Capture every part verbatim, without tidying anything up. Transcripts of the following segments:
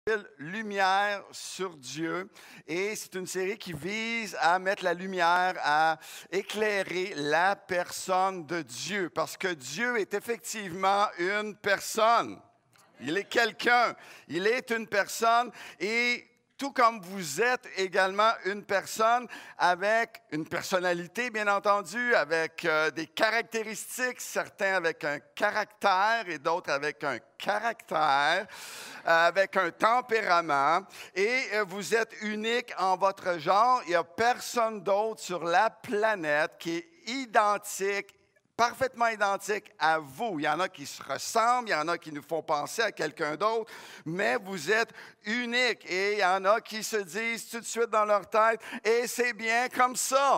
Lumière sur Dieu, et c'est une série qui vise à mettre la lumière, à éclairer la personne de Dieu, parce que Dieu est effectivement une personne. Il est quelqu'un, il est une personne, et tout comme vous êtes également une personne avec une personnalité, bien entendu, avec euh, des caractéristiques, certains avec un caractère et d'autres avec un caractère, euh, avec un tempérament, et euh, vous êtes unique en votre genre. Il n'y a personne d'autre sur la planète qui est identique, parfaitement identique à vous. Il y en a qui se ressemblent, il y en a qui nous font penser à quelqu'un d'autre, mais vous êtes unique. Et il y en a qui se disent tout de suite dans leur tête, et c'est bien comme ça.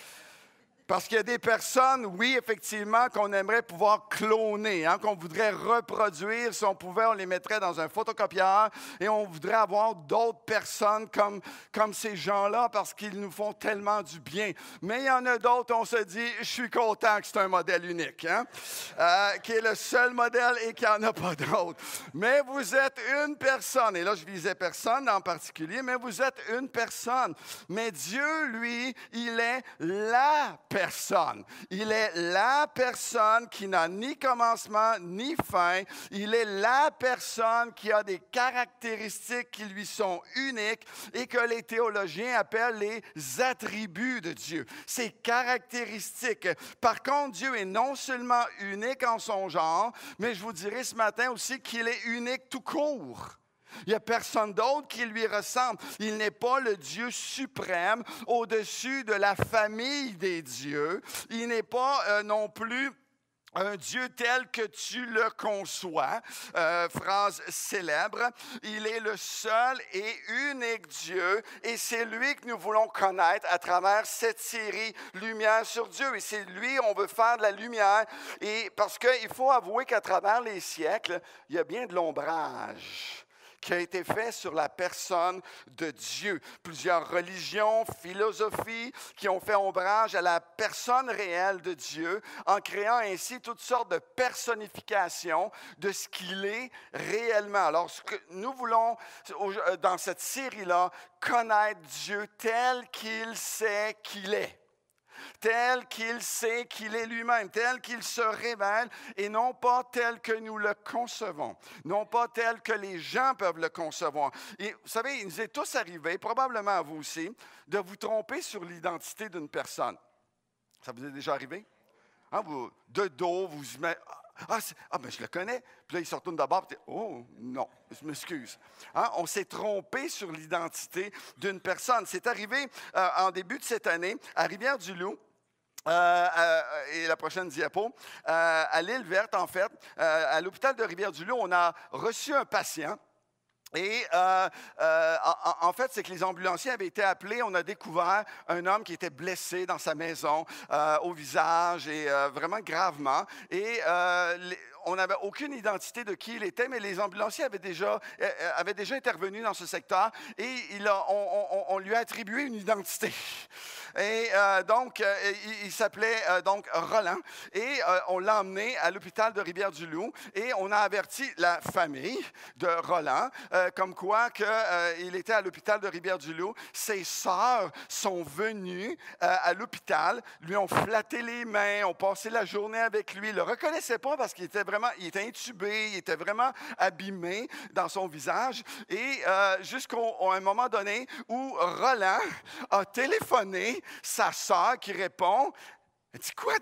Parce qu'il y a des personnes, oui, effectivement, qu'on aimerait pouvoir cloner, hein, qu'on voudrait reproduire. Si on pouvait, on les mettrait dans un photocopieur et on voudrait avoir d'autres personnes comme, comme ces gens-là parce qu'ils nous font tellement du bien. Mais il y en a d'autres, on se dit, je suis content que c'est un modèle unique, hein, euh, qui est le seul modèle et qu'il n'y en a pas d'autre. Mais vous êtes une personne, et là, je visais personne en particulier, mais vous êtes une personne. Mais Dieu, lui, il est la personne. Personne. Il est la personne qui n'a ni commencement ni fin. Il est la personne qui a des caractéristiques qui lui sont uniques et que les théologiens appellent les attributs de Dieu. Ses caractéristiques. Par contre, Dieu est non seulement unique en son genre, mais je vous dirai ce matin aussi qu'il est unique tout court. Il n'y a personne d'autre qui lui ressemble. Il n'est pas le Dieu suprême au-dessus de la famille des dieux. Il n'est pas euh, non plus un Dieu tel que tu le conçois. Euh, phrase célèbre. Il est le seul et unique Dieu et c'est lui que nous voulons connaître à travers cette série Lumière sur Dieu. Et c'est lui, on veut faire de la lumière. Et parce qu'il faut avouer qu'à travers les siècles, il y a bien de l'ombrage qui a été fait sur la personne de Dieu. Plusieurs religions, philosophies qui ont fait ombrage à la personne réelle de Dieu en créant ainsi toutes sortes de personnifications de ce qu'il est réellement. Alors, ce que nous voulons, dans cette série-là, connaître Dieu tel qu'il sait qu'il est. Tel qu'il sait qu'il est lui-même, tel qu'il se révèle, et non pas tel que nous le concevons, non pas tel que les gens peuvent le concevoir. Et vous savez, il nous est tous arrivé, probablement à vous aussi, de vous tromper sur l'identité d'une personne. Ça vous est déjà arrivé? Hein, vous, de dos, vous vous mettez... Ah, ah, ben je le connais. Puis là, il se retourne d'abord. Puis, oh, non, je m'excuse. Hein? On s'est trompé sur l'identité d'une personne. C'est arrivé euh, en début de cette année à Rivière-du-Loup. Euh, euh, et la prochaine diapo. Euh, à l'île Verte, en fait, euh, à l'hôpital de Rivière-du-Loup, on a reçu un patient. Et euh, euh, en, en fait, c'est que les ambulanciers avaient été appelés. On a découvert un homme qui était blessé dans sa maison, euh, au visage et euh, vraiment gravement. Et euh, les, on n'avait aucune identité de qui il était, mais les ambulanciers avaient déjà, euh, avaient déjà intervenu dans ce secteur et il a, on, on, on lui a attribué une identité. Et euh, donc, euh, il, il s'appelait euh, donc Roland et euh, on l'a emmené à l'hôpital de Rivière-du-Loup et on a averti la famille de Roland euh, comme quoi qu'il euh, était à l'hôpital de Rivière-du-Loup. Ses sœurs sont venues euh, à l'hôpital, lui ont flatté les mains, ont passé la journée avec lui, ne le reconnaissaient pas parce qu'il était vraiment, il était intubé, il était vraiment abîmé dans son visage et euh, jusqu'à un moment donné où Roland a téléphoné sa sœur qui répond, elle dit, quoi,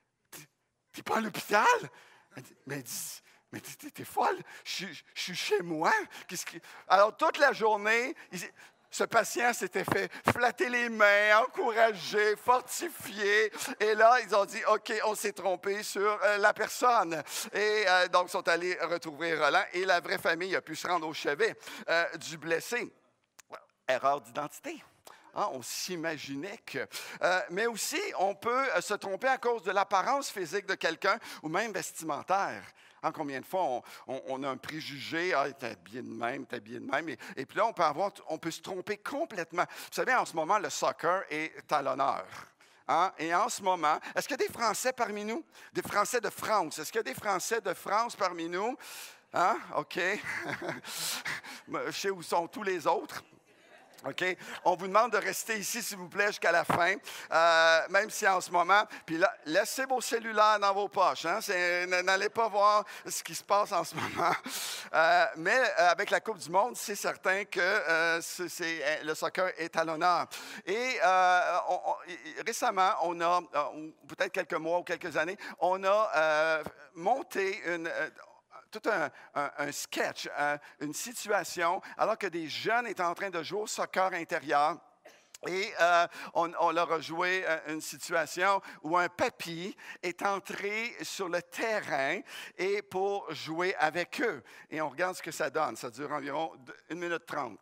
t'es pas à l'hôpital? Elle dit, mais elle dit, mais t'es, t'es folle, je, je suis chez moi. Qu'est-ce qui... Alors, toute la journée, il, ce patient s'était fait flatter les mains, encourager, fortifier. Et là, ils ont dit, OK, on s'est trompé sur euh, la personne. Et euh, donc, ils sont allés retrouver Roland. Et la vraie famille a pu se rendre au chevet euh, du blessé. Erreur d'identité. Hein, on s'imaginait que... Euh, mais aussi, on peut euh, se tromper à cause de l'apparence physique de quelqu'un ou même vestimentaire. Hein, combien de fois on, on, on a un préjugé, ah, t'es habillé de même, t'es habillé de même. Et, et puis là, on peut, avoir, on peut se tromper complètement. Vous savez, en ce moment, le soccer est à l'honneur. Hein? Et en ce moment, est-ce qu'il y a des Français parmi nous? Des Français de France? Est-ce qu'il y a des Français de France parmi nous? Hein? OK. Je sais où sont tous les autres. OK? On vous demande de rester ici, s'il vous plaît, jusqu'à la fin, euh, même si en ce moment, puis là, laissez vos cellulaires dans vos poches. Hein? N'allez pas voir ce qui se passe en ce moment. Euh, mais euh, avec la Coupe du Monde, c'est certain que euh, c'est, c'est, le soccer est à l'honneur. Et euh, on, on, récemment, on a, peut-être quelques mois ou quelques années, on a euh, monté une... Euh, tout un, un, un sketch, un, une situation, alors que des jeunes étaient en train de jouer au soccer intérieur. Et euh, on, on leur a joué une situation où un papy est entré sur le terrain et pour jouer avec eux. Et on regarde ce que ça donne. Ça dure environ une minute trente.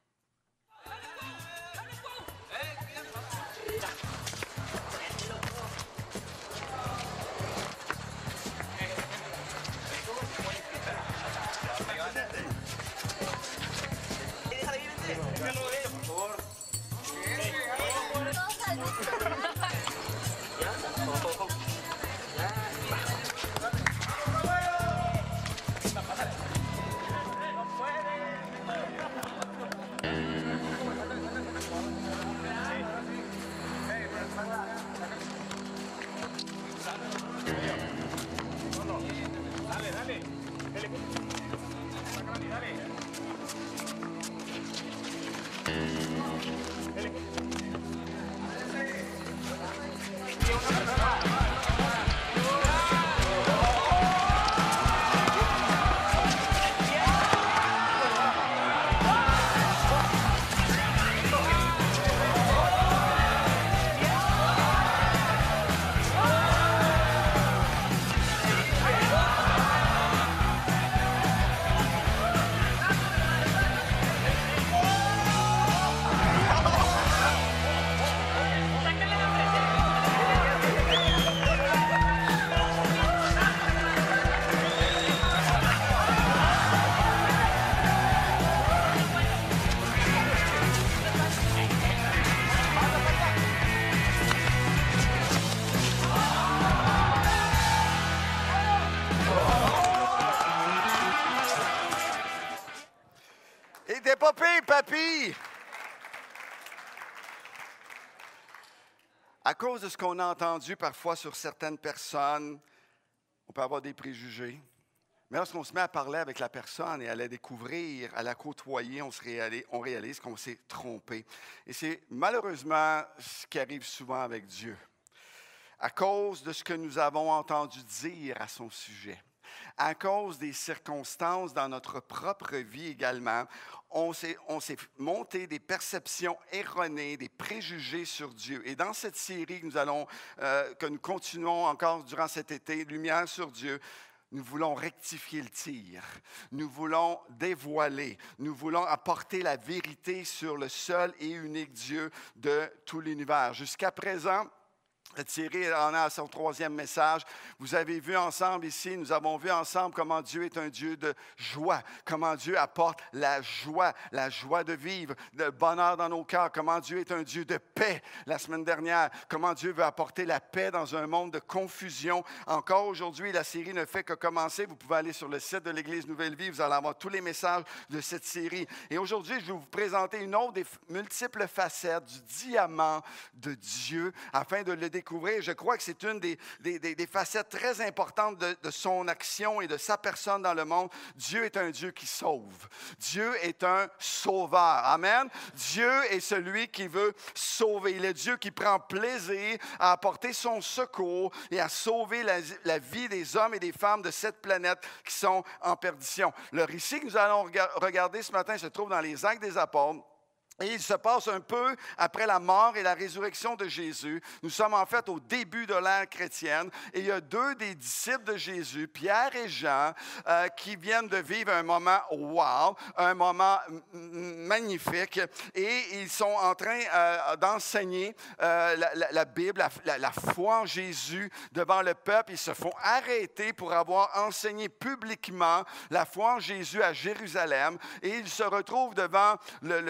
Papy! À cause de ce qu'on a entendu parfois sur certaines personnes, on peut avoir des préjugés. Mais lorsqu'on se met à parler avec la personne et à la découvrir, à la côtoyer, on, se réalise, on réalise qu'on s'est trompé. Et c'est malheureusement ce qui arrive souvent avec Dieu. À cause de ce que nous avons entendu dire à son sujet, à cause des circonstances dans notre propre vie également, on s'est, on s'est monté des perceptions erronées, des préjugés sur Dieu. Et dans cette série que nous, allons, euh, que nous continuons encore durant cet été, Lumière sur Dieu, nous voulons rectifier le tir. Nous voulons dévoiler. Nous voulons apporter la vérité sur le seul et unique Dieu de tout l'univers. Jusqu'à présent, cette série en a son troisième message. Vous avez vu ensemble ici, nous avons vu ensemble comment Dieu est un Dieu de joie, comment Dieu apporte la joie, la joie de vivre, le bonheur dans nos cœurs, comment Dieu est un Dieu de paix la semaine dernière, comment Dieu veut apporter la paix dans un monde de confusion. Encore aujourd'hui, la série ne fait que commencer. Vous pouvez aller sur le site de l'Église Nouvelle Vie, vous allez avoir tous les messages de cette série. Et aujourd'hui, je vais vous présenter une autre des multiples facettes du diamant de Dieu afin de le découvrir. Je crois que c'est une des, des, des, des facettes très importantes de, de son action et de sa personne dans le monde. Dieu est un Dieu qui sauve. Dieu est un sauveur. Amen. Dieu est celui qui veut sauver. Il est Dieu qui prend plaisir à apporter son secours et à sauver la, la vie des hommes et des femmes de cette planète qui sont en perdition. Le récit que nous allons regarder ce matin se trouve dans les Actes des Apôtres. Et il se passe un peu après la mort et la résurrection de Jésus. Nous sommes en fait au début de l'ère chrétienne. Et il y a deux des disciples de Jésus, Pierre et Jean, euh, qui viennent de vivre un moment wow, un moment magnifique. Et ils sont en train euh, d'enseigner euh, la, la, la Bible, la, la, la foi en Jésus devant le peuple. Ils se font arrêter pour avoir enseigné publiquement la foi en Jésus à Jérusalem. Et ils se retrouvent devant le... le, le, le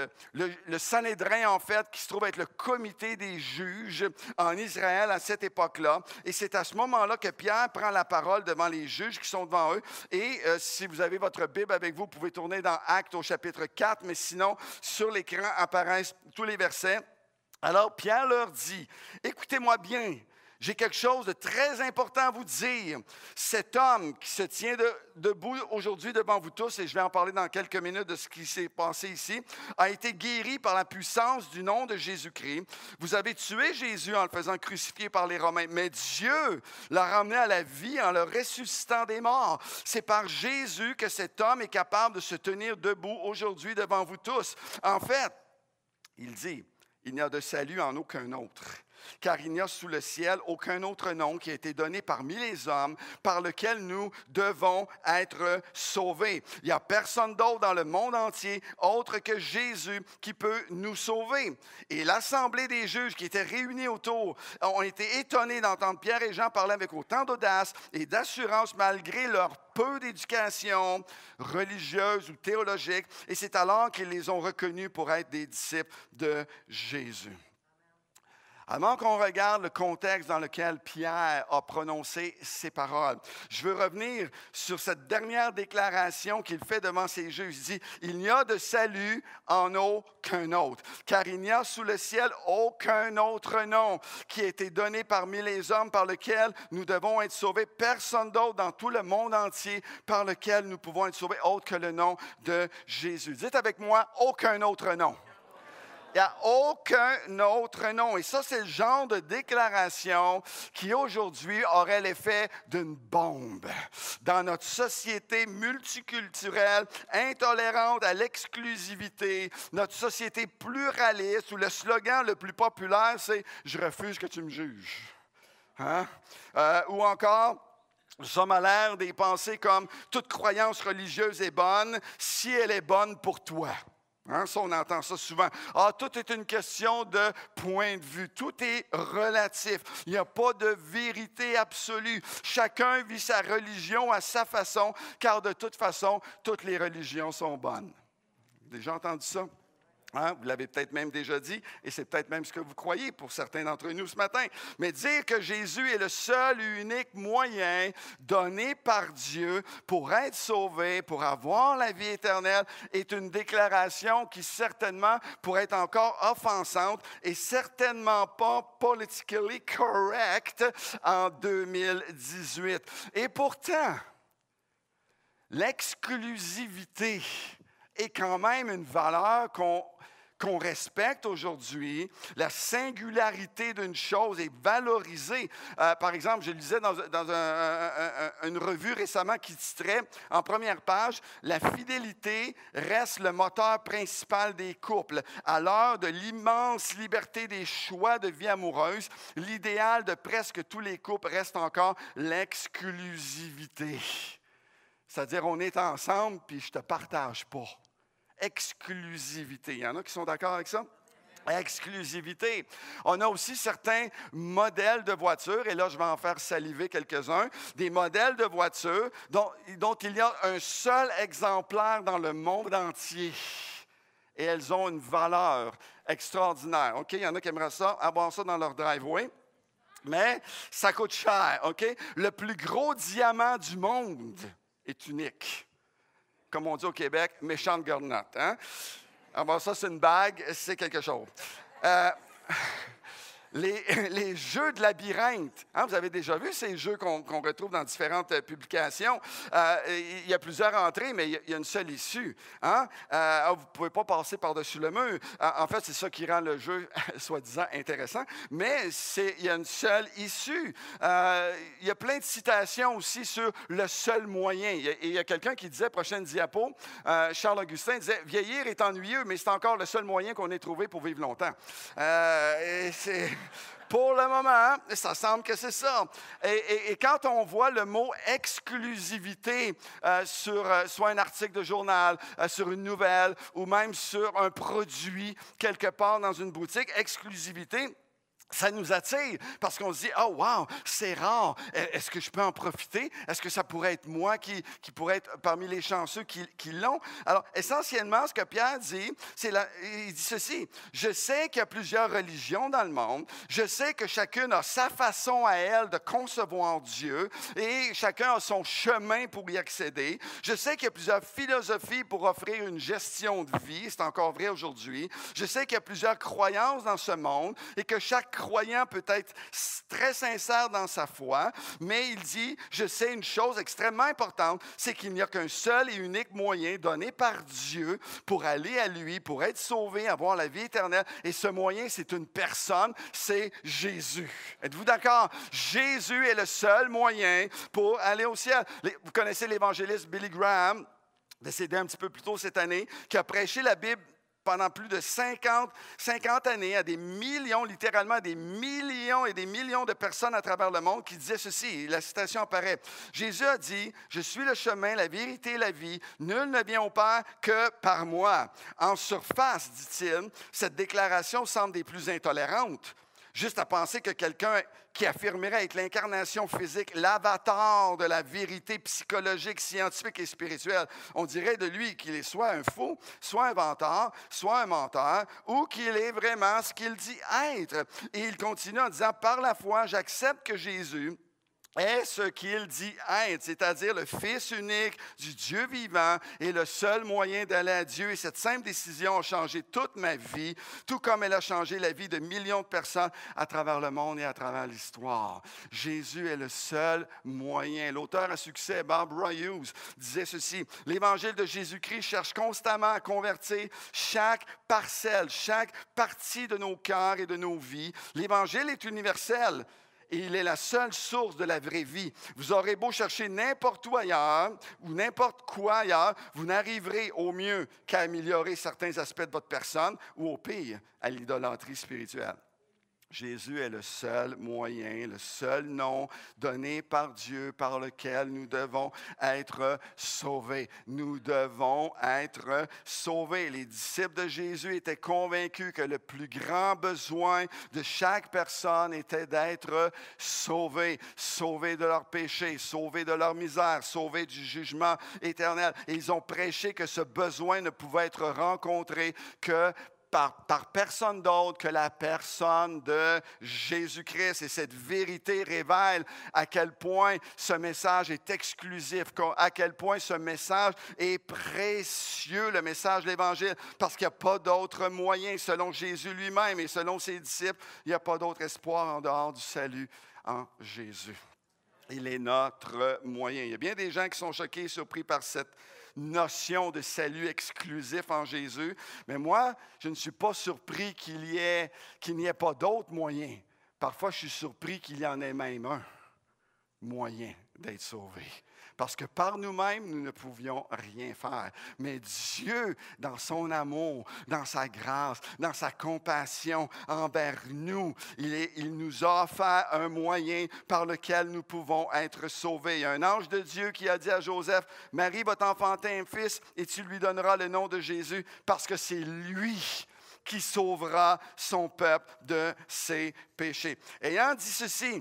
le, le, le Sanhédrin, en fait, qui se trouve être le comité des juges en Israël à cette époque-là. Et c'est à ce moment-là que Pierre prend la parole devant les juges qui sont devant eux. Et euh, si vous avez votre Bible avec vous, vous pouvez tourner dans Actes au chapitre quatre, mais sinon, sur l'écran apparaissent tous les versets. Alors, Pierre leur dit, « Écoutez-moi bien, j'ai quelque chose de très important à vous dire. Cet homme qui se tient de, debout aujourd'hui devant vous tous, et je vais en parler dans quelques minutes de ce qui s'est passé ici, a été guéri par la puissance du nom de Jésus-Christ. Vous avez tué Jésus en le faisant crucifier par les Romains, mais Dieu l'a ramené à la vie en le ressuscitant des morts. C'est par Jésus que cet homme est capable de se tenir debout aujourd'hui devant vous tous. En fait, il dit, il n'y a de salut en aucun autre. Car il n'y a sous le ciel aucun autre nom qui a été donné parmi les hommes par lequel nous devons être sauvés. Il n'y a personne d'autre dans le monde entier autre que Jésus qui peut nous sauver. Et l'assemblée des juges qui étaient réunis autour ont été étonnés d'entendre Pierre et Jean parler avec autant d'audace et d'assurance malgré leur peu d'éducation religieuse ou théologique. Et c'est alors qu'ils les ont reconnus pour être des disciples de Jésus. Avant qu'on regarde le contexte dans lequel Pierre a prononcé ces paroles, je veux revenir sur cette dernière déclaration qu'il fait devant ses juges. Il dit, « Il n'y a de salut en aucun autre, car il n'y a sous le ciel aucun autre nom qui a été donné parmi les hommes par lequel nous devons être sauvés. Personne d'autre dans tout le monde entier par lequel nous pouvons être sauvés, autre que le nom de Jésus. » Dites avec moi, « Aucun autre nom. » Il n'y a aucun autre nom. Et ça, c'est le genre de déclaration qui, aujourd'hui, aurait l'effet d'une bombe dans notre société multiculturelle, intolérante à l'exclusivité, notre société pluraliste, où le slogan le plus populaire, c'est « Je refuse que tu me juges. Hein? » euh, Ou encore, nous sommes à l'ère des pensées comme « Toute croyance religieuse est bonne si elle est bonne pour toi. » Hein, ça, on entend ça souvent. Ah, tout est une question de point de vue. Tout est relatif. Il n'y a pas de vérité absolue. Chacun vit sa religion à sa façon, car de toute façon, toutes les religions sont bonnes. Vous avez déjà entendu ça? Hein? Vous l'avez peut-être même déjà dit, et c'est peut-être même ce que vous croyez pour certains d'entre nous ce matin. Mais dire que Jésus est le seul et unique moyen donné par Dieu pour être sauvé, pour avoir la vie éternelle, est une déclaration qui certainement pourrait être encore offensante et certainement pas politically correct en deux mille dix-huit. Et pourtant, l'exclusivité est quand même une valeur qu'on qu'on respecte aujourd'hui. La singularité d'une chose est valorisée. Euh, par exemple, je lisais dans, dans un, un, un, une revue récemment qui titrait en première page « La fidélité reste le moteur principal des couples. À l'heure de l'immense liberté des choix de vie amoureuse, l'idéal de presque tous les couples reste encore l'exclusivité. » C'est-à-dire, on est ensemble, puis je ne te partage pas. Exclusivité. Il y en a qui sont d'accord avec ça? Exclusivité. On a aussi certains modèles de voitures, et là, je vais en faire saliver quelques-uns, des modèles de voitures dont, dont il y a un seul exemplaire dans le monde entier. Et elles ont une valeur extraordinaire. OK? Il y en a qui aimeraient ça, avoir ça dans leur driveway. Mais ça coûte cher. OK? Le plus gros diamant du monde est unique. Comme on dit au Québec, méchante garnotte. Hein? Alors ça, c'est une bague, c'est quelque chose. Euh, les, les jeux de labyrinthe, hein, vous avez déjà vu ces jeux qu'on qu'on retrouve dans différentes euh, publications. Euh, il y a plusieurs entrées, mais il y a, il y a une seule issue. Hein? Euh, vous ne pouvez pas passer par-dessus le mur. En fait, c'est ça qui rend le jeu, soi-disant, intéressant. Mais c'est, il y a une seule issue. Euh, il y a plein de citations aussi sur le seul moyen. Il y a, il y a quelqu'un qui disait, prochaine diapo, euh, Charles Augustin disait, « Vieillir est ennuyeux, mais c'est encore le seul moyen qu'on ait trouvé pour vivre longtemps. Euh, » et c'est... Pour le moment, ça semble que c'est ça. Et, et, et quand on voit le mot exclusivité euh, sur euh, soit un article de journal, euh, sur une nouvelle ou même sur un produit quelque part dans une boutique, exclusivité, ça nous attire parce qu'on se dit, oh wow, c'est rare. Est-ce que je peux en profiter? Est-ce que ça pourrait être moi qui, qui pourrait être parmi les chanceux qui, qui l'ont? Alors, essentiellement, ce que Pierre dit, c'est la, il dit ceci. Je sais qu'il y a plusieurs religions dans le monde. Je sais que chacune a sa façon à elle de concevoir Dieu et chacun a son chemin pour y accéder. Je sais qu'il y a plusieurs philosophies pour offrir une gestion de vie. C'est encore vrai aujourd'hui. Je sais qu'il y a plusieurs croyances dans ce monde et que chaque croyant peut être très sincère dans sa foi, mais il dit, je sais une chose extrêmement importante, c'est qu'il n'y a qu'un seul et unique moyen donné par Dieu pour aller à lui, pour être sauvé, avoir la vie éternelle. Et ce moyen, c'est une personne, c'est Jésus. Êtes-vous d'accord? Jésus est le seul moyen pour aller au ciel. Vous connaissez l'évangéliste Billy Graham, décédé un petit peu plus tôt cette année, qui a prêché la Bible pendant plus de cinquante, cinquante années à des millions, littéralement des millions et des millions de personnes à travers le monde qui disaient ceci, la citation apparaît. Jésus a dit, « Je suis le chemin, la vérité et la vie. Nul ne vient au Père que par moi. » En surface, dit-il, cette déclaration semble des plus intolérantes. Juste à penser que quelqu'un qui affirmerait être l'incarnation physique, l'avatar de la vérité psychologique, scientifique et spirituelle, on dirait de lui qu'il est soit un faux, soit un inventeur, soit un menteur, ou qu'il est vraiment ce qu'il dit être. Et il continue en disant, par la foi, j'accepte que Jésus est ce qu'il dit être, c'est-à-dire le Fils unique du Dieu vivant et le seul moyen d'aller à Dieu. Et cette simple décision a changé toute ma vie, tout comme elle a changé la vie de millions de personnes à travers le monde et à travers l'histoire. Jésus est le seul moyen. L'auteur à succès, Barbara Hughes, disait ceci, « L'Évangile de Jésus-Christ cherche constamment à convertir chaque parcelle, chaque partie de nos cœurs et de nos vies. L'Évangile est universel. Et il est la seule source de la vraie vie. Vous aurez beau chercher n'importe où ailleurs ou n'importe quoi ailleurs, vous n'arriverez au mieux qu'à améliorer certains aspects de votre personne ou au pire, à l'idolâtrie spirituelle. Jésus est le seul moyen, le seul nom donné par Dieu par lequel nous devons être sauvés. Nous devons être sauvés. Les disciples de Jésus étaient convaincus que le plus grand besoin de chaque personne était d'être sauvés, sauvés de leurs péchés, sauvés de leur misère, sauvés du jugement éternel. Et ils ont prêché que ce besoin ne pouvait être rencontré que Par, par personne d'autre que la personne de Jésus-Christ. Et cette vérité révèle à quel point ce message est exclusif, à quel point ce message est précieux, le message de l'Évangile, parce qu'il n'y a pas d'autre moyen, selon Jésus lui-même et selon ses disciples, il n'y a pas d'autre espoir en dehors du salut en Jésus. Il est notre moyen. Il y a bien des gens qui sont choqués, surpris par cette notion de salut exclusif en Jésus. Mais moi, je ne suis pas surpris qu'il y ait, qu'il n'y ait pas d'autres moyens. Parfois, je suis surpris qu'il y en ait même un moyen d'être sauvé. Parce que par nous-mêmes, nous ne pouvions rien faire. Mais Dieu, dans son amour, dans sa grâce, dans sa compassion envers nous, il, est, il nous a offert un moyen par lequel nous pouvons être sauvés. Il y a un ange de Dieu qui a dit à Joseph, « Marie va t'enfanter un fils et tu lui donneras le nom de Jésus parce que c'est lui qui sauvera son peuple de ses péchés. » Ayant dit ceci,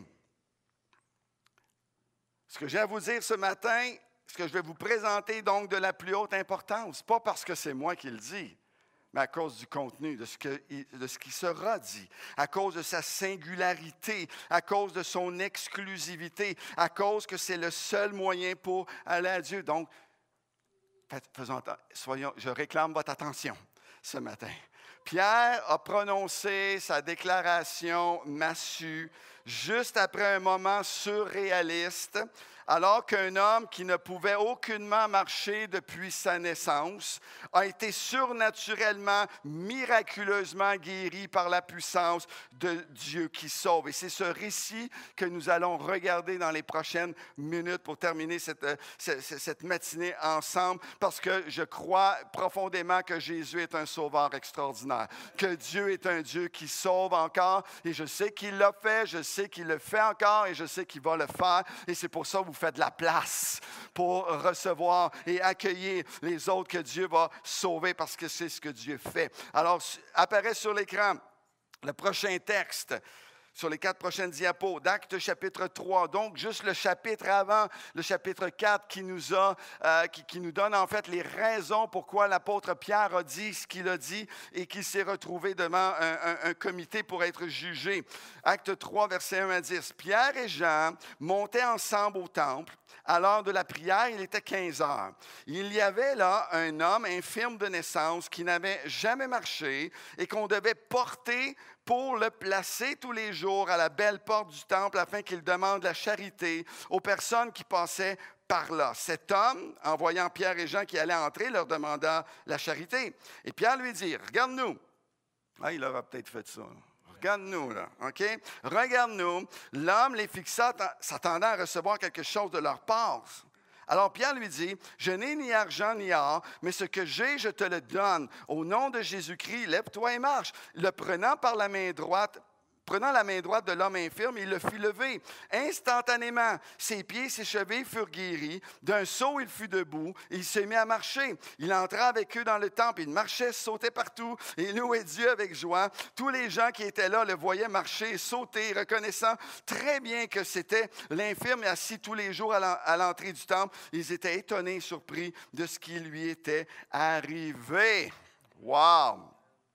ce que j'ai à vous dire ce matin, ce que je vais vous présenter donc de la plus haute importance, pas parce que c'est moi qui le dis, mais à cause du contenu, de ce, que, de ce qui sera dit, à cause de sa singularité, à cause de son exclusivité, à cause que c'est le seul moyen pour aller à Dieu. Donc, faisons, soyons, je réclame votre attention ce matin. Pierre a prononcé sa déclaration massue juste après un moment surréaliste, alors qu'un homme qui ne pouvait aucunement marcher depuis sa naissance a été surnaturellement, miraculeusement guéri par la puissance de Dieu qui sauve. Et c'est ce récit que nous allons regarder dans les prochaines minutes pour terminer cette, cette, cette matinée ensemble, parce que je crois profondément que Jésus est un sauveur extraordinaire, que Dieu est un Dieu qui sauve encore, et je sais qu'il l'a fait, je sais qu'il le fait encore, et je sais qu'il va le faire, et c'est pour ça que vous faites de la place pour recevoir et accueillir les autres que Dieu va sauver, parce que c'est ce que Dieu fait. Alors, apparaît sur l'écran le prochain texte. sur les quatre prochaines diapos, d'Actes chapitre trois. Donc, juste le chapitre avant, le chapitre quatre, qui nous, a, euh, qui, qui nous donne en fait les raisons pourquoi l'apôtre Pierre a dit ce qu'il a dit et qu'il s'est retrouvé devant un, un, un comité pour être jugé. Actes trois, versets un à dix. Pierre et Jean montaient ensemble au temple. À l'heure de la prière, il était quinze heures. Il y avait là un homme infirme de naissance qui n'avait jamais marché et qu'on devait porter pour le placer tous les jours à la belle porte du temple afin qu'il demande la charité aux personnes qui passaient par là. Cet homme, en voyant Pierre et Jean qui allaient entrer, leur demanda la charité. Et Pierre lui dit, « Regarde-nous. » Ah, il leur a peut-être fait ça. Regarde-nous, là, OK? Regarde-nous. L'homme les fixa, s'attendant à recevoir quelque chose de leur part. Alors Pierre lui dit, « Je n'ai ni argent ni or, mais ce que j'ai, je te le donne. Au nom de Jésus-Christ, lève-toi et marche. » Le prenant par la main droite, Prenant la main droite de l'homme infirme, il le fit lever. Instantanément, ses pieds et ses chevilles furent guéris. D'un saut, il fut debout et il se mit à marcher. Il entra avec eux dans le temple. Il marchait, sautait partout et louait Dieu avec joie. Tous les gens qui étaient là le voyaient marcher et sauter, reconnaissant très bien que c'était l'infirme assis tous les jours à l'entrée du temple. Ils étaient étonnés et surpris de ce qui lui était arrivé. Wow!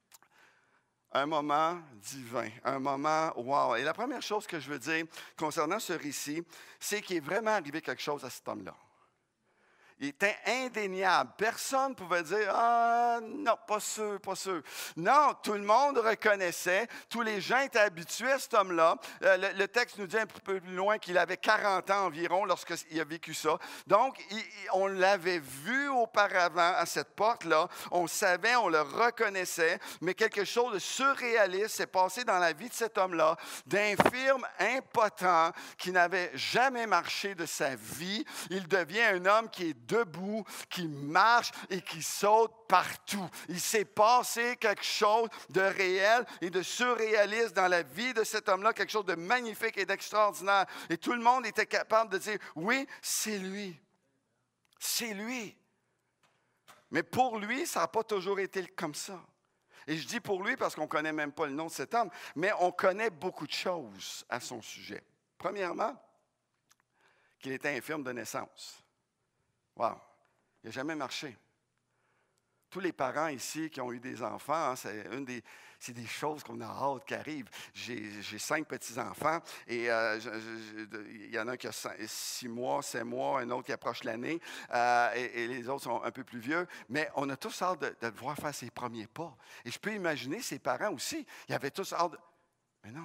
Un moment divin, un moment wow. Et la première chose que je veux dire concernant ce récit, c'est qu'il est vraiment arrivé quelque chose à cet homme-là. Il était indéniable. Personne ne pouvait dire « Ah, non, pas sûr, pas sûr. » Non, tout le monde reconnaissait. Tous les gens étaient habitués à cet homme-là. Euh, le, le texte nous dit un petit peu plus loin qu'il avait quarante ans environ lorsqu'il a vécu ça. Donc, il, il, on l'avait vu auparavant à cette porte-là. On savait, on le reconnaissait. Mais quelque chose de surréaliste s'est passé dans la vie de cet homme-là, d'infirme, impotent, qui n'avait jamais marché de sa vie. Il devient un homme qui est debout, qui marche et qui saute partout. Il s'est passé quelque chose de réel et de surréaliste dans la vie de cet homme-là, quelque chose de magnifique et d'extraordinaire. Et tout le monde était capable de dire, oui, c'est lui. C'est lui. Mais pour lui, ça n'a pas toujours été comme ça. Et je dis pour lui parce qu'on ne connaît même pas le nom de cet homme, mais on connaît beaucoup de choses à son sujet. Premièrement, qu'il était infirme de naissance. Wow! Il n'a jamais marché. Tous les parents ici qui ont eu des enfants, hein, c'est une des, c'est des choses qu'on a hâte qui arrivent. J'ai, j'ai cinq petits-enfants et euh, je, je, il y en a un qui a cinq, six mois, sept mois, un autre qui approche l'année euh, et, et les autres sont un peu plus vieux. Mais on a tous hâte de, de le voir faire ses premiers pas. Et je peux imaginer ses parents aussi. Ils avaient tous hâte de... Mais non.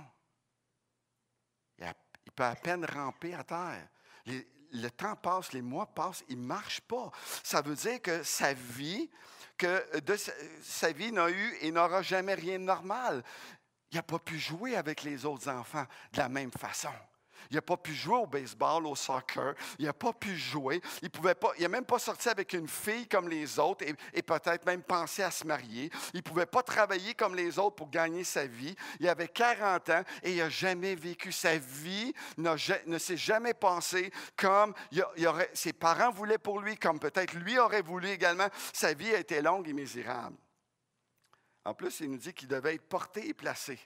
Il, a, il peut à peine ramper à terre. Les, Le temps passe, les mois passent, il ne marche pas. Ça veut dire que sa vie, que de sa, sa vie n'a eu et n'aura jamais rien de normal. Il n'a pas pu jouer avec les autres enfants de la même façon. Il n'a pas pu jouer au baseball, au soccer. Il n'a pas pu jouer. Il pouvait pas, il n'a même pas sorti avec une fille comme les autres et, et peut-être même pensé à se marier. Il ne pouvait pas travailler comme les autres pour gagner sa vie. Il avait quarante ans et il n'a jamais vécu sa vie, ne s'est jamais passé comme il, il aurait, ses parents voulaient pour lui, comme peut-être lui aurait voulu également. Sa vie a été longue et misérable. En plus, il nous dit qu'il devait être porté et placé.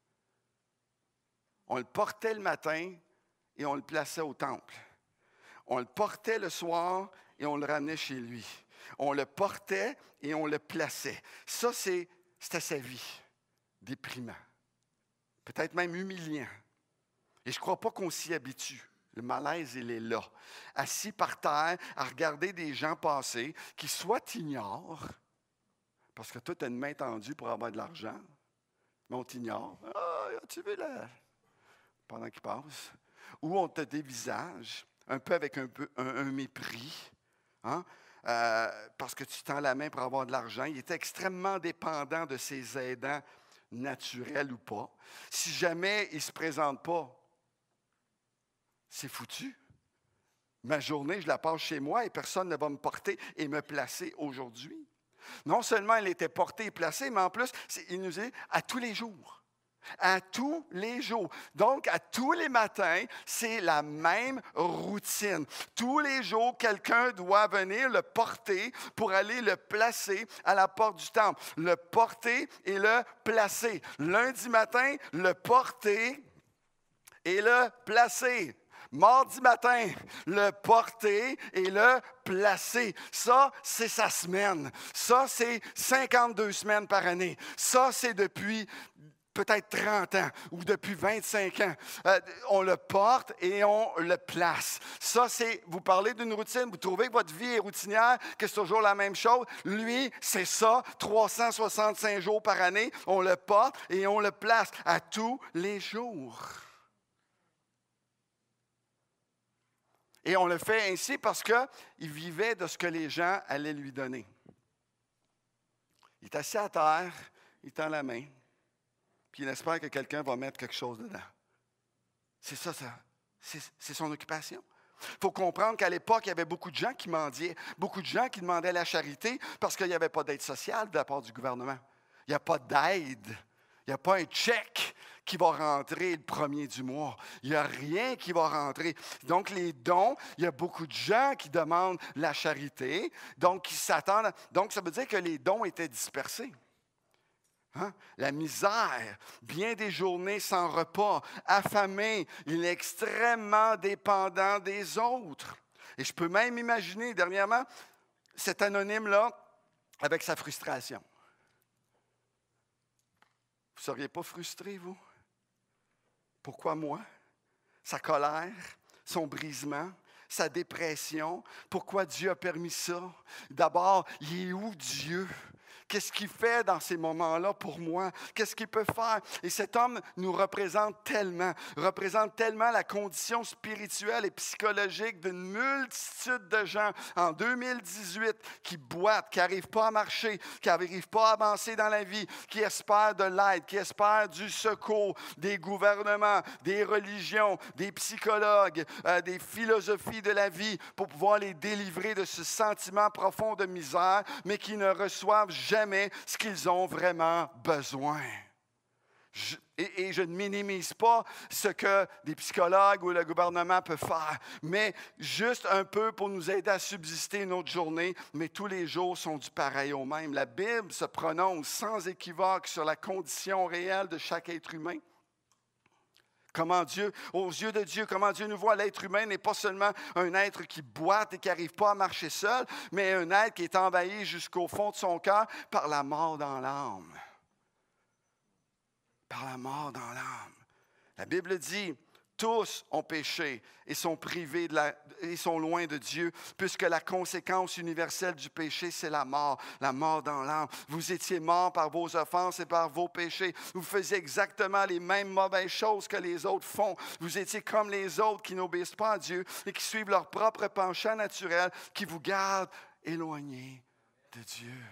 On le portait le matin et on le plaçait au temple. On le portait le soir et on le ramenait chez lui. On le portait et on le plaçait. Ça, c'est, c'était sa vie. Déprimant. Peut-être même humiliant. Et je ne crois pas qu'on s'y habitue. Le malaise, il est là. Assis par terre, à regarder des gens passer qui soit t'ignorent, parce que toi, tu as une main tendue pour avoir de l'argent, mais on t'ignore. Ah, as-tu vu là? Pendant qu'il passe, ou on te dévisage, un peu avec un, peu, un, un mépris, hein? euh, parce que tu tends la main pour avoir de l'argent. Il est extrêmement dépendant de ses aidants, naturels ou pas. Si jamais il ne se présente pas, c'est foutu. Ma journée, je la passe chez moi et personne ne va me porter et me placer aujourd'hui. Non seulement il était porté et placé, mais en plus, il nous dit à tous les jours. À tous les jours. Donc, à tous les matins, c'est la même routine. Tous les jours, quelqu'un doit venir le porter pour aller le placer à la porte du temple. Le porter et le placer. Lundi matin, le porter et le placer. Mardi matin, le porter et le placer. Ça, c'est sa semaine. Ça, c'est cinquante-deux semaines par année. Ça, c'est depuis peut-être trente ans ou depuis vingt-cinq ans. Euh, on le porte et on le place. Ça, c'est, vous parlez d'une routine, vous trouvez que votre vie est routinière, que c'est toujours la même chose. Lui, c'est ça, trois cent soixante-cinq jours par année. On le porte et on le place à tous les jours. Et on le fait ainsi parce qu'il vivait de ce que les gens allaient lui donner. Il est assis à terre, il tend la main, puis il espère que quelqu'un va mettre quelque chose dedans. C'est ça, ça. C'est, c'est son occupation. Il faut comprendre qu'à l'époque, il y avait beaucoup de gens qui mendiaient, beaucoup de gens qui demandaient la charité parce qu'il n'y avait pas d'aide sociale de la part du gouvernement. Il n'y a pas d'aide. Il n'y a pas un chèque qui va rentrer le premier du mois. Il n'y a rien qui va rentrer. Donc, les dons, il y a beaucoup de gens qui demandent la charité, donc qui s'attendent. Donc, ça veut dire que les dons étaient dispersés. Hein? La misère, bien des journées sans repas, affamé, il est extrêmement dépendant des autres. Et je peux même imaginer, dernièrement, cet anonyme-là avec sa frustration. Vous ne seriez pas frustré, vous? Pourquoi moi? Sa colère, son brisement, sa dépression. Pourquoi Dieu a permis ça? D'abord, il est où Dieu? Qu'est-ce qu'il fait dans ces moments-là pour moi? Qu'est-ce qu'il peut faire? Et cet homme nous représente tellement, représente tellement la condition spirituelle et psychologique d'une multitude de gens en deux mille dix-huit qui boitent, qui n'arrivent pas à marcher, qui n'arrivent pas à avancer dans la vie, qui espèrent de l'aide, qui espèrent du secours des gouvernements, des religions, des psychologues, euh, des philosophies de la vie pour pouvoir les délivrer de ce sentiment profond de misère, mais qui ne reçoivent jamais ce qu'ils ont vraiment besoin. Je, et, et je ne minimise pas ce que des psychologues ou le gouvernement peuvent faire, mais juste un peu pour nous aider à subsister notre journée, mais tous les jours sont du pareil au même. La Bible se prononce sans équivoque sur la condition réelle de chaque être humain. Comment Dieu, aux yeux de Dieu, comment Dieu nous voit, l'être humain n'est pas seulement un être qui boite et qui n'arrive pas à marcher seul, mais un être qui est envahi jusqu'au fond de son cœur par la mort dans l'âme. Par la mort dans l'âme. La Bible dit, tous ont péché et sont privés de la, et sont loin de Dieu, puisque la conséquence universelle du péché, c'est la mort, la mort dans l'âme. Vous étiez morts par vos offenses et par vos péchés. Vous faisiez exactement les mêmes mauvaises choses que les autres font. Vous étiez comme les autres qui n'obéissent pas à Dieu et qui suivent leur propre penchant naturel, qui vous gardent éloignés de Dieu.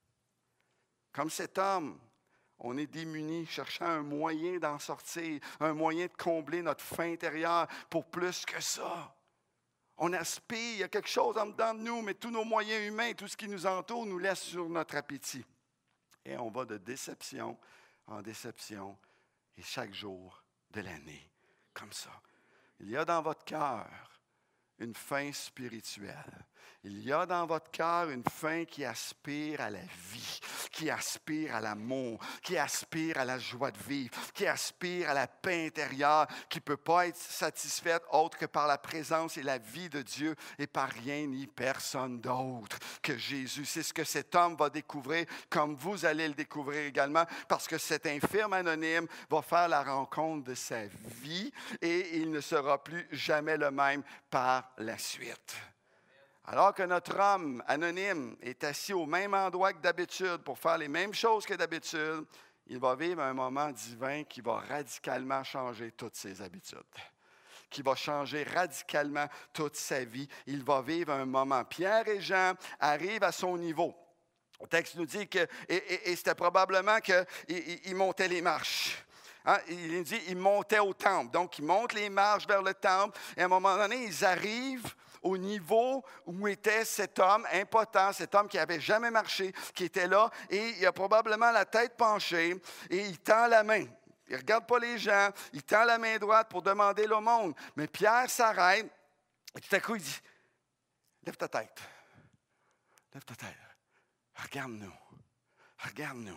Comme cet homme, on est démunis, cherchant un moyen d'en sortir, un moyen de combler notre faim intérieure pour plus que ça. On aspire, il y a quelque chose en dedans de nous, mais tous nos moyens humains, tout ce qui nous entoure, nous laisse sur notre appétit. Et on va de déception en déception, et chaque jour de l'année, comme ça. Il y a dans votre cœur une faim spirituelle. Il y a dans votre cœur une faim qui aspire à la vie, qui aspire à l'amour, qui aspire à la joie de vivre, qui aspire à la paix intérieure, qui ne peut pas être satisfaite autre que par la présence et la vie de Dieu et par rien ni personne d'autre que Jésus. C'est ce que cet homme va découvrir, comme vous allez le découvrir également, parce que cet infirme anonyme va faire la rencontre de sa vie et il ne sera plus jamais le même par la suite. Alors que notre homme anonyme est assis au même endroit que d'habitude pour faire les mêmes choses que d'habitude, il va vivre un moment divin qui va radicalement changer toutes ses habitudes, qui va changer radicalement toute sa vie. Il va vivre un moment. Pierre et Jean arrivent à son niveau. Le texte nous dit que, et, et, et c'était probablement qu'ils montaient les marches. Hein, il nous dit qu'ils montaient au temple. Donc, ils montent les marches vers le temple. Et à un moment donné, ils arrivent au niveau où était cet homme impotent, cet homme qui n'avait jamais marché, qui était là, et il a probablement la tête penchée, et il tend la main. Il ne regarde pas les gens, il tend la main droite pour demander l'aumône. Mais Pierre s'arrête, et tout à coup, il dit, « Lève ta tête, lève ta tête, regarde-nous, regarde-nous. »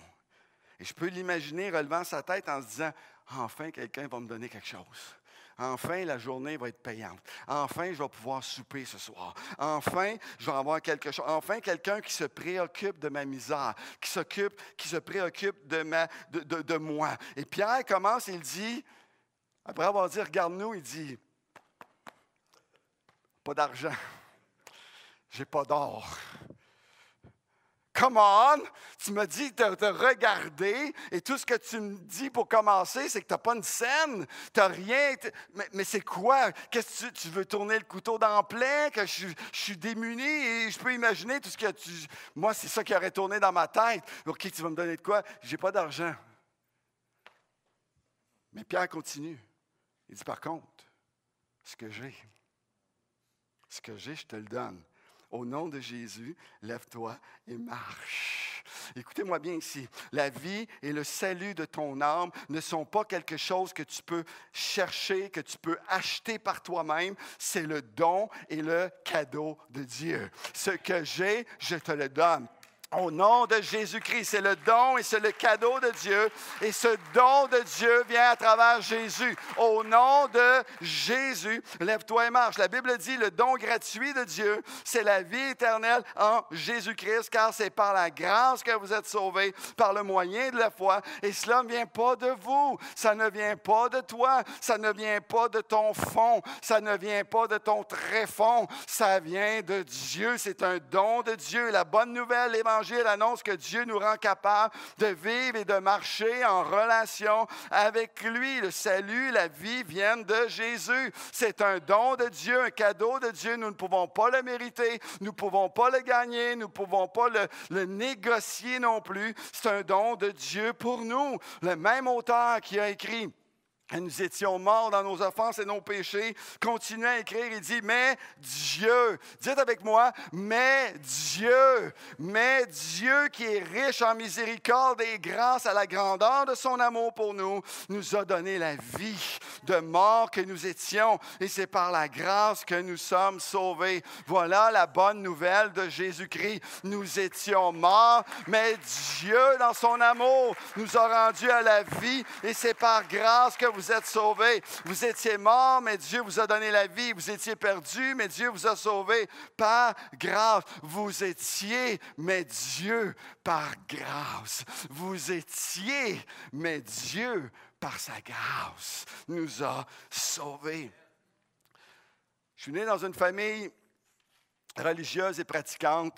Et je peux l'imaginer relevant sa tête en se disant, « Enfin, quelqu'un va me donner quelque chose. Enfin, la journée va être payante. Enfin, je vais pouvoir souper ce soir. Enfin, je vais avoir quelque chose. Enfin, quelqu'un qui se préoccupe de ma misère, qui s'occupe, qui se préoccupe de, ma, de, de, de moi. Et Pierre commence, il dit, après avoir dit, regarde-nous, il dit, pas d'argent, j'ai pas d'or. Come on! Tu me dis de te regarder et tout ce que tu me dis pour commencer, c'est que tu n'as pas une scène, tu n'as rien. Mais, mais c'est quoi? Qu'est-ce que tu, tu veux tourner le couteau dans le plein? Que je, je suis démuni et je peux imaginer tout ce que tu. Moi, c'est ça qui aurait tourné dans ma tête. OK, tu vas me donner de quoi? J'ai pas d'argent. Mais Pierre continue. Il dit par contre, ce que j'ai, ce que j'ai, je te le donne. Au nom de Jésus, lève-toi et marche. Écoutez-moi bien ici. La vie et le salut de ton âme ne sont pas quelque chose que tu peux chercher, que tu peux acheter par toi-même. C'est le don et le cadeau de Dieu. Ce que j'ai, je te le donne. Au nom de Jésus-Christ, c'est le don et c'est le cadeau de Dieu. Et ce don de Dieu vient à travers Jésus. Au nom de Jésus, lève-toi et marche. La Bible dit, le don gratuit de Dieu, c'est la vie éternelle en Jésus-Christ, car c'est par la grâce que vous êtes sauvés, par le moyen de la foi. Et cela ne vient pas de vous, ça ne vient pas de toi, ça ne vient pas de ton fond, ça ne vient pas de ton tréfonds, ça vient de Dieu. C'est un don de Dieu. La bonne nouvelle, l'évangile, l'Évangile annonce que Dieu nous rend capables de vivre et de marcher en relation avec lui. Le salut, la vie viennent de Jésus. C'est un don de Dieu, un cadeau de Dieu. Nous ne pouvons pas le mériter, nous ne pouvons pas le gagner, nous ne pouvons pas le, le négocier non plus. C'est un don de Dieu pour nous. Le même auteur qui a écrit « Nous étions morts dans nos offenses et nos péchés », continue à écrire, il dit « Mais Dieu », dites avec moi, « Mais Dieu, mais Dieu qui est riche en miséricorde et grâce à la grandeur de son amour pour nous, nous a donné la vie de mort que nous étions, et c'est par la grâce que nous sommes sauvés. » Voilà la bonne nouvelle de Jésus-Christ. Nous étions morts, mais Dieu, dans son amour, nous a rendus à la vie, et c'est par grâce que vous Vous êtes sauvés. Vous étiez morts, mais Dieu vous a donné la vie. Vous étiez perdus, mais Dieu vous a sauvés par grâce. Vous étiez, mais Dieu par grâce. Vous étiez, mais Dieu par sa grâce nous a sauvés. Je suis né dans une famille religieuse et pratiquante.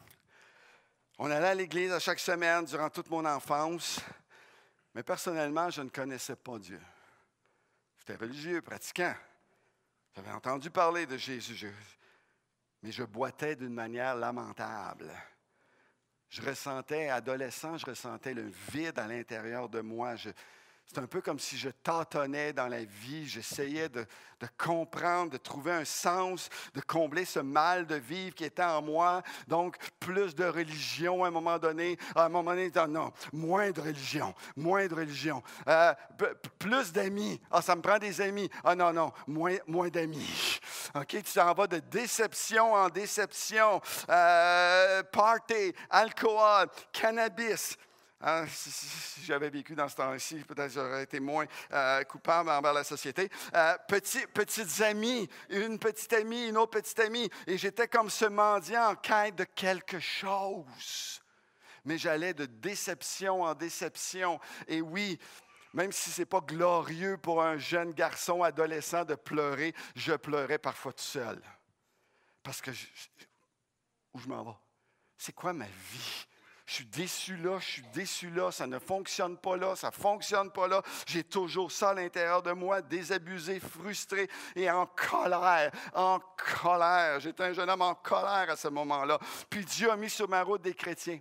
On allait à l'église à chaque semaine durant toute mon enfance, mais personnellement, je ne connaissais pas Dieu. J'étais religieux, pratiquant. J'avais entendu parler de Jésus, je, mais je boitais d'une manière lamentable. Je ressentais, adolescent, je ressentais le vide à l'intérieur de moi. Je, c'est un peu comme si je tâtonnais dans la vie. J'essayais de, de comprendre, de trouver un sens, de combler ce mal de vivre qui était en moi. Donc, plus de religion à un moment donné. À un moment donné, non, moins de religion, moins de religion. Euh, p- plus d'amis. Ah, ça me prend des amis. Ah non, non, moins, moins d'amis. OK, tu t'en vas de déception en déception. Euh, party, alcool, cannabis. Hein, si, si j'avais vécu dans ce temps-ci, peut-être j'aurais été moins euh, coupable envers la société. Euh, petit, petites amies, une petite amie, une autre petite amie. Et j'étais comme ce mendiant en quête de quelque chose. Mais j'allais de déception en déception. Et oui, même si ce n'est pas glorieux pour un jeune garçon adolescent de pleurer, je pleurais parfois tout seul. Parce que, je, où je m'en vais? C'est quoi ma vie? Je suis déçu là, je suis déçu là, ça ne fonctionne pas là, ça ne fonctionne pas là. J'ai toujours ça à l'intérieur de moi, désabusé, frustré et en colère, en colère. J'étais un jeune homme en colère à ce moment-là. Puis Dieu a mis sur ma route des chrétiens.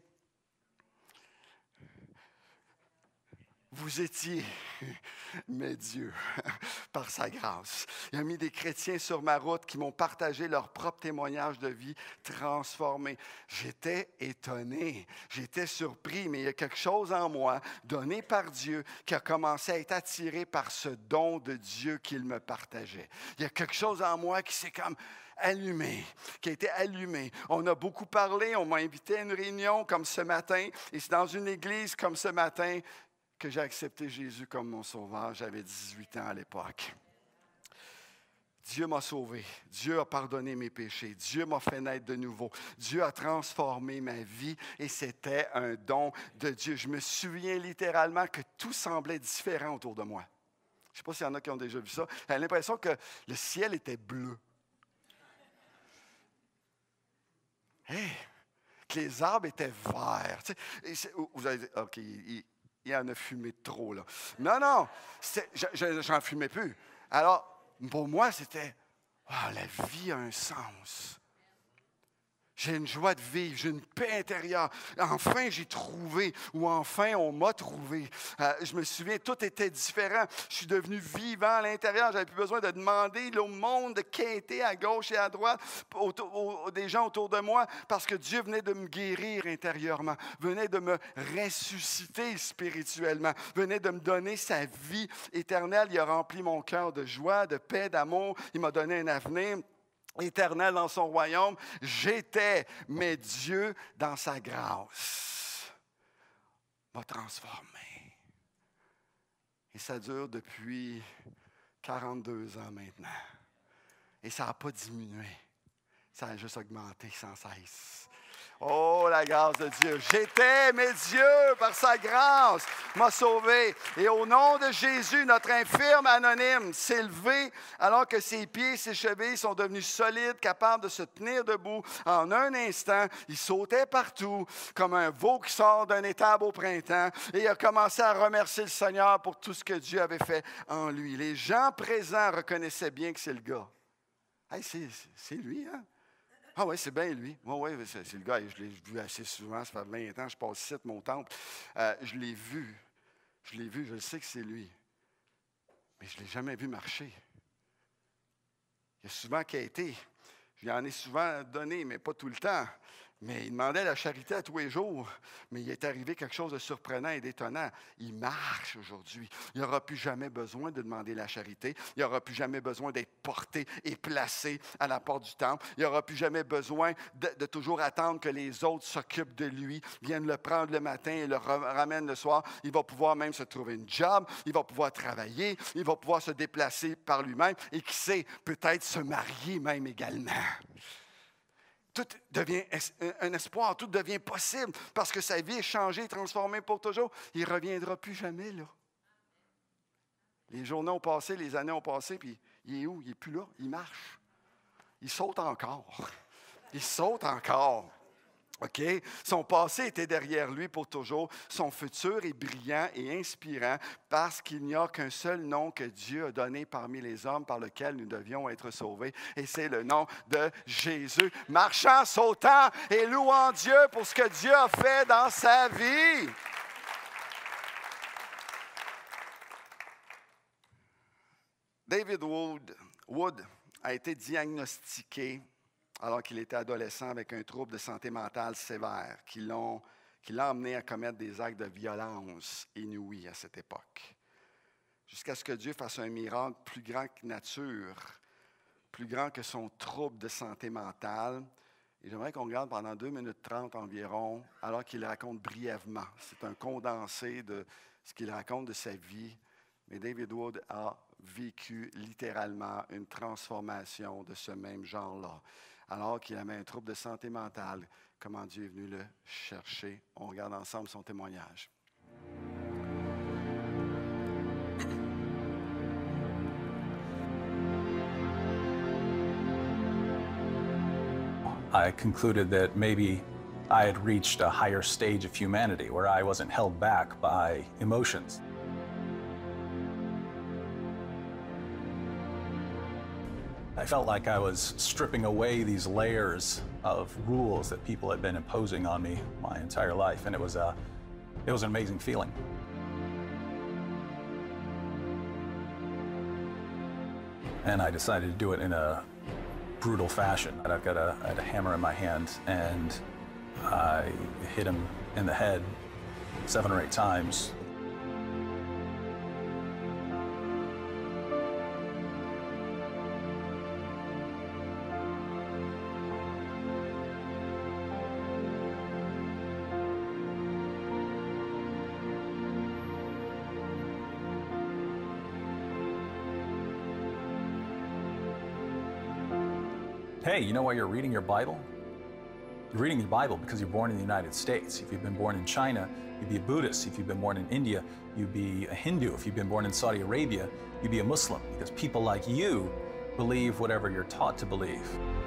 Vous étiez, mais Dieu, par sa grâce, il a mis des chrétiens sur ma route qui m'ont partagé leur propre témoignage de vie transformé. J'étais étonné, j'étais surpris, mais il y a quelque chose en moi, donné par Dieu, qui a commencé à être attiré par ce don de Dieu qu'il me partageait. Il y a quelque chose en moi qui s'est comme allumé, qui a été allumé. On a beaucoup parlé, on m'a invité à une réunion comme ce matin, et c'est dans une église comme ce matin que j'ai accepté Jésus comme mon sauveur. J'avais dix-huit ans à l'époque. Dieu m'a sauvé. Dieu a pardonné mes péchés. Dieu m'a fait naître de nouveau. Dieu a transformé ma vie et c'était un don de Dieu. Je me souviens littéralement que tout semblait différent autour de moi. Je ne sais pas s'il y en a qui ont déjà vu ça. J'ai l'impression que le ciel était bleu. Hey, que les arbres étaient verts. Tu sais, vous allez dire, OK, il, il en a fumé trop, là. Non, non, je n'en fumais plus. Alors, pour moi, c'était, wow, la vie a un sens. J'ai une joie de vivre, j'ai une paix intérieure. Enfin, j'ai trouvé, ou enfin, on m'a trouvé. Euh, je me souviens, tout était différent. Je suis devenu vivant à l'intérieur. Je n'avais plus besoin de demander au monde de quêter à gauche et à droite, autour, au, des gens autour de moi, parce que Dieu venait de me guérir intérieurement, venait de me ressusciter spirituellement, venait de me donner sa vie éternelle. Il a rempli mon cœur de joie, de paix, d'amour. Il m'a donné un avenir éternel dans son royaume. J'étais, mais Dieu, dans sa grâce, m'a transformé. Et ça dure depuis quarante-deux ans maintenant. Et ça n'a pas diminué. Ça a juste augmenté sans cesse. Oh, la grâce de Dieu. J'étais, mais Dieu, par sa grâce, m'a sauvé. Et au nom de Jésus, notre infirme anonyme s'est levé alors que ses pieds et ses chevilles sont devenus solides, capables de se tenir debout. En un instant, il sautait partout comme un veau qui sort d'un étable au printemps. Et il a commencé à remercier le Seigneur pour tout ce que Dieu avait fait en lui. Les gens présents reconnaissaient bien que c'est le gars. Hey, c'est, c'est lui, hein? Ah oui, c'est bien lui. Oui, oui, c'est, c'est le gars. Je l'ai vu assez souvent. Ça fait vingt ans, je passe ici, mon temple. Euh, je l'ai vu. Je l'ai vu, je le sais que c'est lui. Mais je ne l'ai jamais vu marcher. Il a souvent quêté. Je lui en ai souvent donné, mais pas tout le temps. Mais il demandait la charité à tous les jours. Mais il est arrivé quelque chose de surprenant et d'étonnant. Il marche aujourd'hui. Il n'aura plus jamais besoin de demander la charité. Il n'aura plus jamais besoin d'être porté et placé à la porte du temple. Il n'aura plus jamais besoin de, de toujours attendre que les autres s'occupent de lui, viennent le prendre le matin et le ramènent le soir. Il va pouvoir même se trouver une job. Il va pouvoir travailler. Il va pouvoir se déplacer par lui-même. Et qui sait, peut-être se marier même également. Tout devient un espoir, tout devient possible parce que sa vie est changée, transformée pour toujours. Il ne reviendra plus jamais là. Les journées ont passé, les années ont passé, puis il est où? Il n'est plus là, il marche. Il saute encore. Il saute encore. OK? Son passé était derrière lui pour toujours. Son futur est brillant et inspirant parce qu'il n'y a qu'un seul nom que Dieu a donné parmi les hommes par lequel nous devions être sauvés. Et c'est le nom de Jésus. Marchant, sautant et louant Dieu pour ce que Dieu a fait dans sa vie. David Wood, Wood a été diagnostiqué alors qu'il était adolescent avec un trouble de santé mentale sévère qui, l'ont, qui l'a amené à commettre des actes de violence inouïs à cette époque. Jusqu'à ce que Dieu fasse un miracle plus grand que nature, plus grand que son trouble de santé mentale. Et j'aimerais qu'on regarde pendant deux minutes trente environ, alors qu'il raconte brièvement. C'est un condensé de ce qu'il raconte de sa vie. Mais David Wood a vécu littéralement une transformation de ce même genre-là. Alors qu'il avait un trouble de santé mentale, comment Dieu est venu le chercher. On regarde ensemble son témoignage. I concluded that maybe I had reached a higher stage of humanity where I wasn't held back by emotions. I felt like I was stripping away these layers of rules that people had been imposing on me my entire life, and it was a, it was an amazing feeling. And I decided to do it in a brutal fashion. I've got a, I had a hammer in my hand, and I hit him in the head seven or eight times. Hey, you know why you're reading your Bible? You're reading your Bible because you're born in the United States. If you've been born in China, you'd be a Buddhist. If you've been born in India, you'd be a Hindu. If you've been born in Saudi Arabia, you'd be a Muslim, because people like you believe whatever you're taught to believe.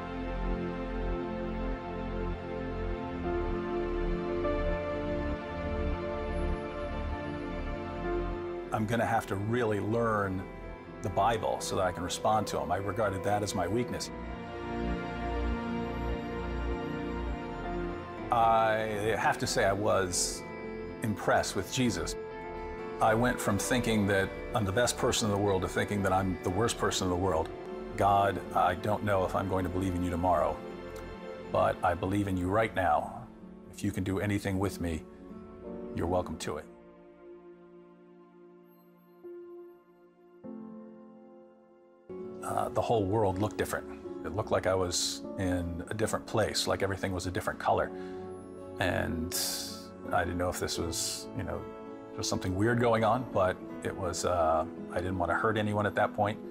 I'm going to have to really learn the Bible so that I can respond to them. I regarded that as my weakness. I have to say I was impressed with Jesus. I went from thinking that I'm the best person in the world to thinking that I'm the worst person in the world. God, I don't know if I'm going to believe in you tomorrow, but I believe in you right now. If you can do anything with me, you're welcome to it. Uh, the whole world looked different. It looked like I was in a different place, like everything was a different color. And I didn't know if this was, you know, just something weird going on, but it was, uh, I didn't want to hurt anyone at that point.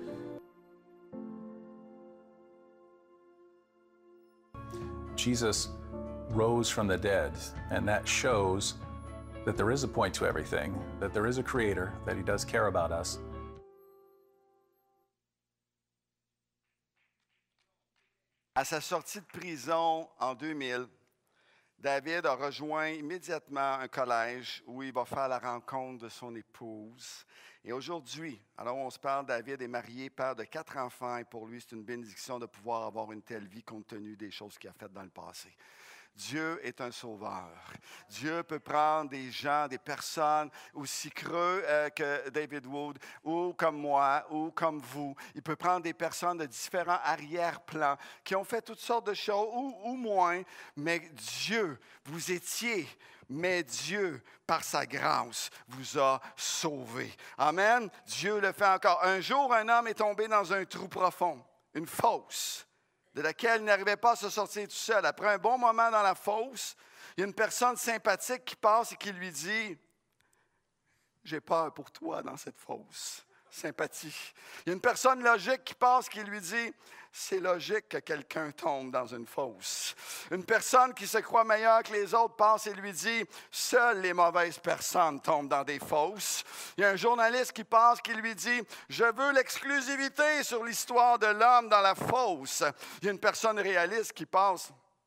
Jesus rose from the dead, and that shows that there is a point to everything, that there is a creator, that he does care about us. À sa sortie de prison en deux mille, David a rejoint immédiatement un collège où il va faire la rencontre de son épouse. Et aujourd'hui, alors on se parle, David est marié, père de quatre enfants, et pour lui, c'est une bénédiction de pouvoir avoir une telle vie compte tenu des choses qu'il a faites dans le passé. Dieu est un sauveur. Dieu peut prendre des gens, des personnes aussi creux euh, que David Wood, ou comme moi, ou comme vous. Il peut prendre des personnes de différents arrière-plans qui ont fait toutes sortes de choses, ou, ou moins, mais Dieu, vous étiez, mais Dieu, par sa grâce, vous a sauvés. Amen. Dieu le fait encore. Un jour, un homme est tombé dans un trou profond, une fosse, de laquelle il n'arrivait pas à se sortir tout seul. Après un bon moment dans la fosse, il y a une personne sympathique qui passe et qui lui dit « J'ai peur pour toi dans cette fosse. » Sympathie. Il y a une personne logique qui passe et qui lui dit « C'est logique que quelqu'un tombe dans une fosse. » Une personne qui se croit meilleure que les autres passe et lui dit « Seules les mauvaises personnes tombent dans des fosses. » Il y a un journaliste qui passe qui lui dit « Je veux l'exclusivité sur l'histoire de l'homme dans la fosse. » Il y a une personne réaliste qui passe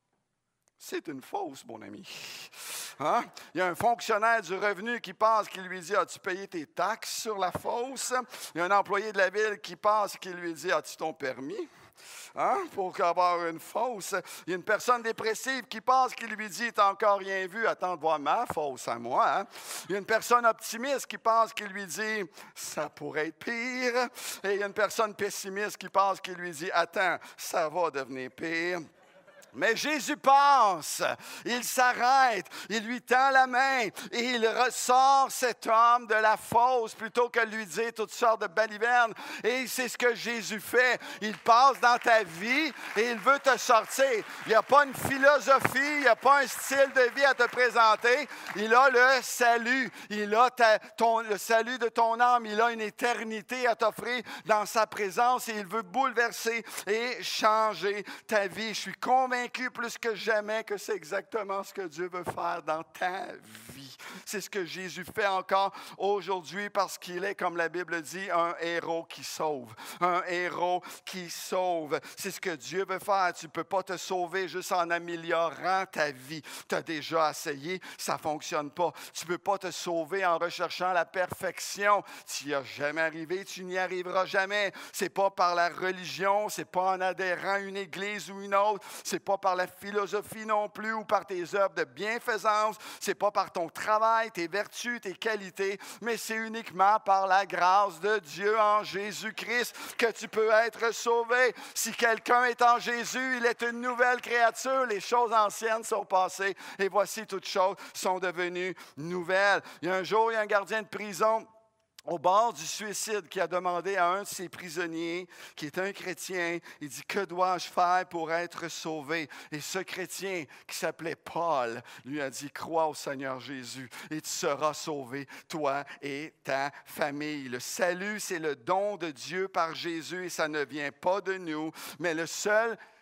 « C'est une fosse, mon ami. » Hein? Il y a un fonctionnaire du revenu qui passe qui lui dit « As-tu payé tes taxes sur la fosse? » Il y a un employé de la ville qui passe qui lui dit « As-tu ton permis? » Hein? Pour avoir une fosse. Il y a une personne dépressive qui passe qui lui dit « T'as encore rien vu, attends de voir ma fosse à moi. Hein? » Il y a une personne optimiste qui passe qui lui dit « Ça pourrait être pire. » Et il y a une personne pessimiste qui passe qui lui dit « Attends, ça va devenir pire. » Mais Jésus passe, il s'arrête, il lui tend la main et il ressort cet homme de la fosse plutôt que de lui dire toutes sortes de balivernes. Et c'est ce que Jésus fait. Il passe dans ta vie et il veut te sortir. Il n'y a pas une philosophie, il n'y a pas un style de vie à te présenter. Il a le salut, il a ta, ton, le salut de ton âme, il a une éternité à t'offrir dans sa présence et il veut bouleverser et changer ta vie. Je suis convaincu plus que jamais que c'est exactement ce que Dieu veut faire dans ta vie. C'est ce que Jésus fait encore aujourd'hui parce qu'il est, comme la Bible dit, un héros qui sauve. Un héros qui sauve. C'est ce que Dieu veut faire. Tu ne peux pas te sauver juste en améliorant ta vie. Tu as déjà essayé, ça ne fonctionne pas. Tu ne peux pas te sauver en recherchant la perfection. Tu n'y as jamais arrivé, tu n'y arriveras jamais. Ce n'est pas par la religion, ce n'est pas en adhérant à une église ou une autre, ce n'est pas par la philosophie non plus ou par tes œuvres de bienfaisance, ce n'est pas par ton travail, tes vertus, tes qualités, mais c'est uniquement par la grâce de Dieu en Jésus-Christ que tu peux être sauvé. Si quelqu'un est en Jésus, il est une nouvelle créature. Les choses anciennes sont passées et voici toutes choses sont devenues nouvelles. Il y a un jour, il y a un gardien de prison au bord du suicide qui a demandé à un de ses prisonniers, qui est un chrétien, il dit « Que dois-je faire pour être sauvé? » Et ce chrétien, qui s'appelait Paul, lui a dit « Crois au Seigneur Jésus et tu seras sauvé, toi et ta famille. » Le salut, c'est le don de Dieu par Jésus et ça ne vient pas de nous, mais le seul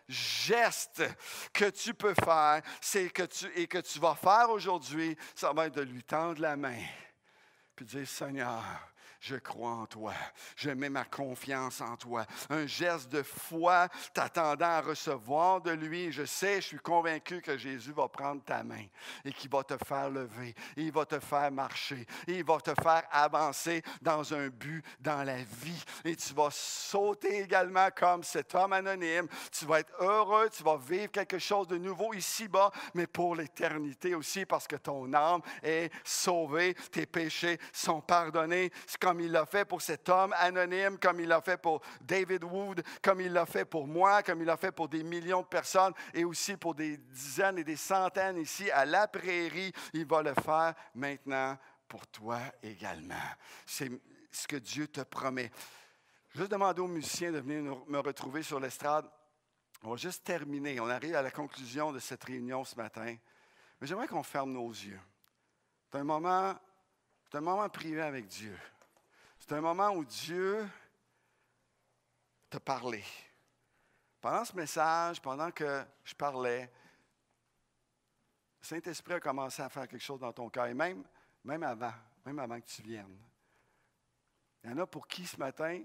geste que tu peux faire, c'est que tu, et que tu vas faire aujourd'hui, ça va être de lui tendre la main, puis dire, Seigneur, je crois en toi. Je mets ma confiance en toi. Un geste de foi t'attendant à recevoir de lui. Je sais, je suis convaincu que Jésus va prendre ta main et qu'il va te faire lever. Et il va te faire marcher. Et il va te faire avancer dans un but dans la vie. Et tu vas sauter également comme cet homme anonyme. Tu vas être heureux. Tu vas vivre quelque chose de nouveau ici-bas, mais pour l'éternité aussi parce que ton âme est sauvée. Tes péchés sont pardonnés. C'est comme il l'a fait pour cet homme anonyme, comme il l'a fait pour David Wood, comme il l'a fait pour moi, comme il l'a fait pour des millions de personnes et aussi pour des dizaines et des centaines ici à la prairie. Il va le faire maintenant pour toi également. C'est ce que Dieu te promet. Je vais juste demander aux musiciens de venir nous, me retrouver sur l'estrade. On va juste terminer. On arrive à la conclusion de cette réunion ce matin. Mais j'aimerais qu'on ferme nos yeux. C'est un moment, c'est un moment privé avec Dieu. C'est un moment où Dieu t'a parlé. Pendant ce message, pendant que je parlais, le Saint-Esprit a commencé à faire quelque chose dans ton cœur. Et même, même avant, même avant que tu viennes. Il y en a pour qui ce matin,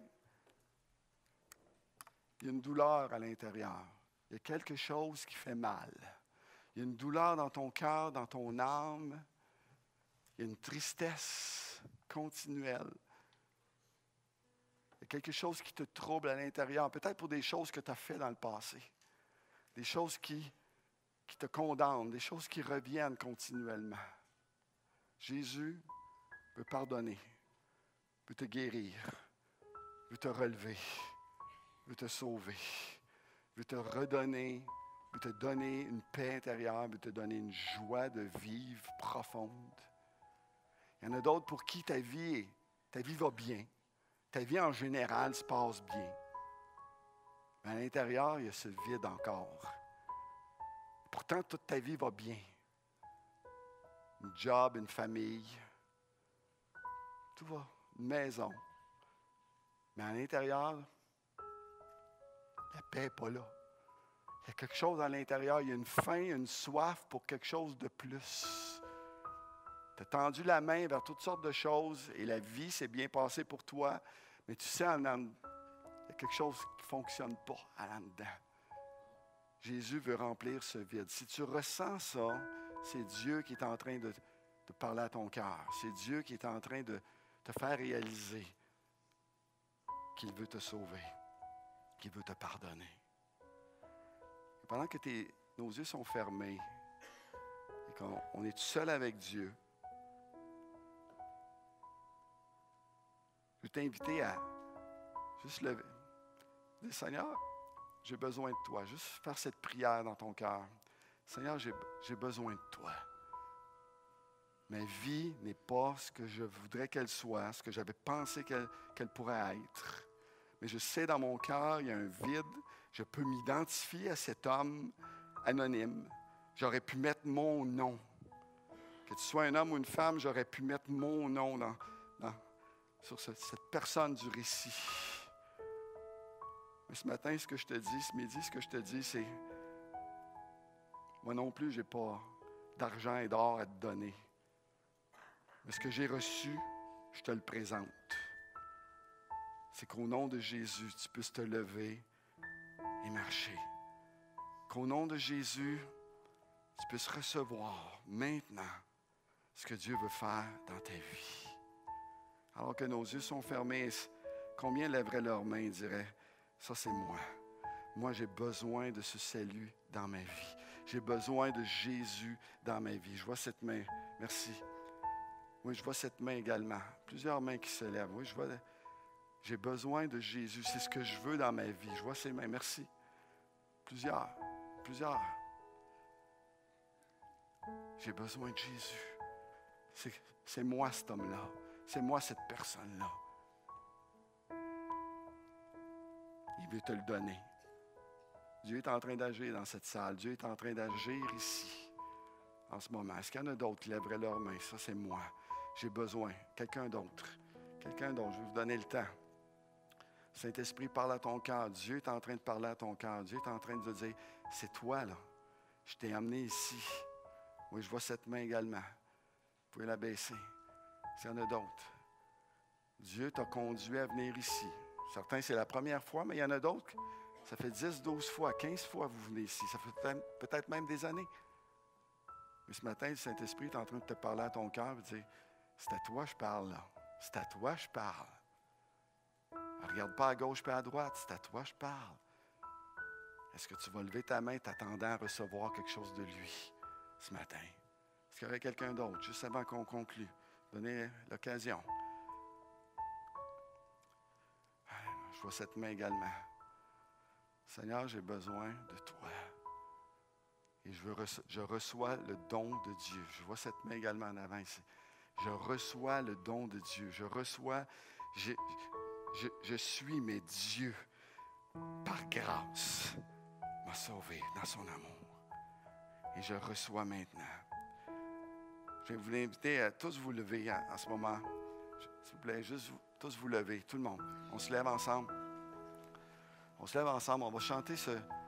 il y a une douleur à l'intérieur. Il y a quelque chose qui fait mal. Il y a une douleur dans ton cœur, dans ton âme. Il y a une tristesse continuelle. Il y a quelque chose qui te trouble à l'intérieur, peut-être pour des choses que tu as faites dans le passé, des choses qui, qui te condamnent, des choses qui reviennent continuellement. Jésus peut pardonner, peut te guérir, veut te relever, veut te sauver, veut te redonner, veut te donner une paix intérieure, veut te donner une joie de vivre profonde. Il y en a d'autres pour qui ta vie, ta vie va bien. Ta vie en général se passe bien. Mais à l'intérieur, il y a ce vide encore. Pourtant, toute ta vie va bien. Un job, une famille, tout va, une maison. Mais à l'intérieur, la paix n'est pas là. Il y a quelque chose à l'intérieur, il y a une faim, une soif pour quelque chose de plus. Tu as tendu la main vers toutes sortes de choses et la vie s'est bien passée pour toi, mais tu sais, en dedans, il y a quelque chose qui ne fonctionne pas en dedans. Jésus veut remplir ce vide. Si tu ressens ça, c'est Dieu qui est en train de, de parler à ton cœur. C'est Dieu qui est en train de te faire réaliser qu'il veut te sauver, qu'il veut te pardonner. Et pendant que tes, nos yeux sont fermés et qu'on on est tout seul avec Dieu, je veux t'inviter à juste lever. Dis, Seigneur, j'ai besoin de toi. Juste faire cette prière dans ton cœur. Seigneur, j'ai, j'ai besoin de toi. Ma vie n'est pas ce que je voudrais qu'elle soit, ce que j'avais pensé qu'elle, qu'elle pourrait être. Mais je sais dans mon cœur, il y a un vide. Je peux m'identifier à cet homme anonyme. J'aurais pu mettre mon nom. Que tu sois un homme ou une femme, j'aurais pu mettre mon nom dans, dans, sur ce, cette personne du récit. Mais ce matin, ce que je te dis, ce midi, ce que je te dis, c'est moi non plus, je n'ai pas d'argent et d'or à te donner. Mais ce que j'ai reçu, je te le présente. C'est qu'au nom de Jésus, tu puisses te lever et marcher. Qu'au nom de Jésus, tu puisses recevoir maintenant ce que Dieu veut faire dans ta vie. Alors que nos yeux sont fermés, combien lèveraient leurs mains et diraient, ça c'est moi. Moi j'ai besoin de ce salut dans ma vie. J'ai besoin de Jésus dans ma vie. Je vois cette main. Merci. Oui, je vois cette main également. Plusieurs mains qui se lèvent. Oui, je vois. J'ai besoin de Jésus. C'est ce que je veux dans ma vie. Je vois ces mains. Merci. Plusieurs. Plusieurs. J'ai besoin de Jésus. C'est, c'est moi cet homme-là. C'est moi cette personne-là. Il veut te le donner. Dieu est en train d'agir dans cette salle. Dieu est en train d'agir ici, en ce moment. Est-ce qu'il y en a d'autres qui lèveraient leurs mains? Ça, c'est moi. J'ai besoin. Quelqu'un d'autre. Quelqu'un d'autre. Je vais vous donner le temps. Saint-Esprit parle à ton cœur. Dieu est en train de parler à ton cœur. Dieu est en train de te dire, c'est toi, là. Je t'ai amené ici. Oui, je vois cette main également. Vous pouvez la baisser. S'il y en a d'autres. Dieu t'a conduit à venir ici. Certains, c'est la première fois, mais il y en a d'autres. Ça fait dix, douze fois, quinze fois que vous venez ici. Ça fait peut-être même des années. Mais ce matin, le Saint-Esprit est en train de te parler à ton cœur et de dire, c'est à toi que je parle, là. C'est à toi que je parle. Regarde pas à gauche et à droite, c'est à toi que je parle. Est-ce que tu vas lever ta main t'attendant à recevoir quelque chose de lui ce matin? Est-ce qu'il y aurait quelqu'un d'autre, juste avant qu'on conclue? Donnez l'occasion. Je vois cette main également. Seigneur, j'ai besoin de toi. Et je, veux rece- je reçois le don de Dieu. Je vois cette main également en avant ici. Je reçois le don de Dieu. Je reçois, je, je, je suis, mais Dieu, par grâce, m'a sauvé dans son amour. Et je reçois maintenant. Je vais vous inviter à tous vous lever en, en ce moment. S'il vous plaît, juste vous, tous vous lever, tout le monde. On se lève ensemble. On se lève ensemble, on va chanter ce,